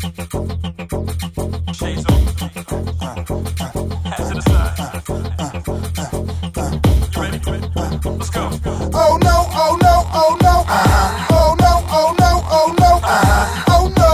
Shades on. Hands to the side. You ready? Let's go. Oh no, oh no, oh no. Oh no, oh no, oh no. Oh no,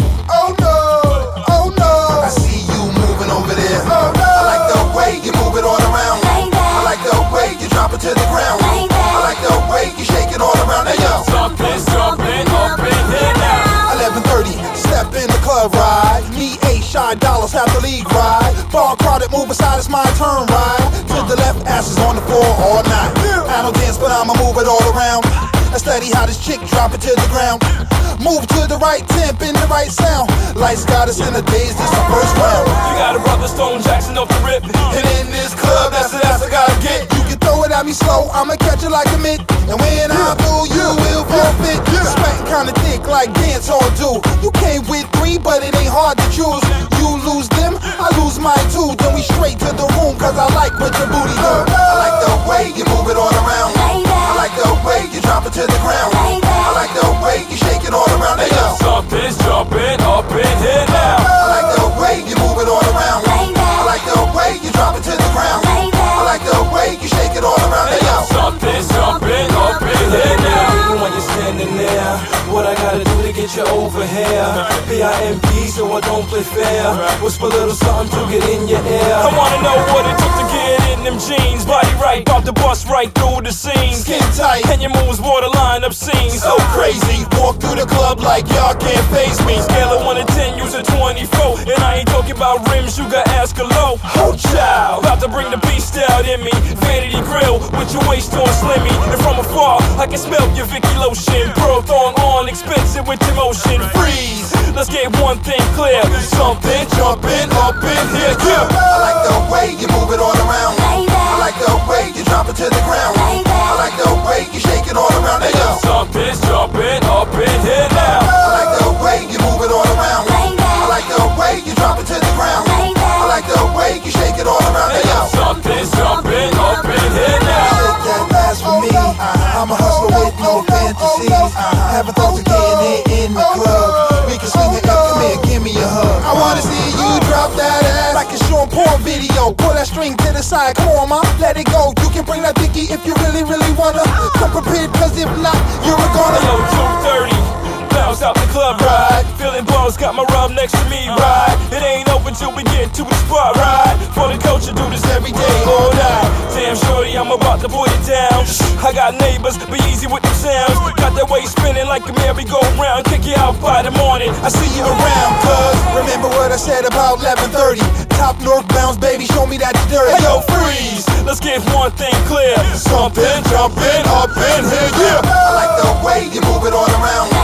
oh no, oh no. I see you moving over there. Oh no. I like the way you move it all around. I like the way you drop it to the ground. I like the way you shake it all around. Hey yo, Jumpin', jumpin', up in here now. 11:30, step in the club ride. Me, $8 dollars, half the league ride. Bar crowded, move aside, it's my turn ride. To the left, asses on the floor all night. I don't dance, but I'ma move it all around. I study how this chick drop it to the ground. Move to the right, temp in the right sound. Lights got us in the days, this the first round. You got a brother Stone Jackson off the rip. And in this club, that's the ass I gotta get. You can throw it at me slow, I'ma catch it like a mitt. And when I do, you will forfeit. Sweating kinda thick like dance all do. You came with three, but it ain't hard to choose. You lose them, I lose mine too. Then we straight to the room, cause I like what your booty do. I like the way you move it all around. I like the way you drop it to the ground. I like the way you shake it all around. Hey yo, Something's jumping up in here now. I like the way you move it all around. I like the way you drop it to the ground. I like the way you shake it all around. Hey yo, Something's jumping up in here now. Even when you're standing there, what I gotta do to get you over here? P-I-M-P, so I don't play fair. Whisper a little something to get in your ear. I wanna know what it took to get in them jeans. Body right, about to bust right through the scenes. skin tight, And your moves borderline obscene. so crazy. Walk through the club like y'all can't face me. Scale of 1 to 10, use a 24. And I ain't talking about rims, you got ask a low. Oh, child, about to bring the beast out in me. Vanity grill with your waist on slimmy. And from afar, I can smell your Vicky lotion. Pearl thong on, expensive with your motion. Freeze, Let's get one thing clear. Something jumping up in here. Yeah. I like the way you move it all around. I like the way you drop it to the ground. I like the way you shake it all around. Hey yo, Something's jumping up in here now. I like the way you move it all around. I like the way you drop it to the ground. I like the way you shake it all around. Hey yo, Something's jumping up in here now. shake that ass for me. I'm a hustler with no fantasies. Having thoughts of getting it in the club. We can swing it up, come here, give me a hug. I wanna see you drop that ass like a short porn video. Pull that string to the side, come on, ma, let it go. You can bring that dicky if you really, really wanna. Come prepared, cause if not, you're a goner. Hello, 2:30. Bounce out the club, ride. Feeling balls, got my rub next to me, ride. It ain't open till we get to the spot, ride. For the culture, do this every day, all night. Damn, shorty, I'm about to put it down. I got neighbors, be easy with the sounds. Got that way spinning like a merry-go-round. Kick you out by the morning. I see you around, cuz. Remember what I said about 11:30. Top northbounds, baby, show me that you're dirty. Hey, yo, freeze. Let's get one thing clear. Something jumping up in here, yeah. I like the way you move it all around.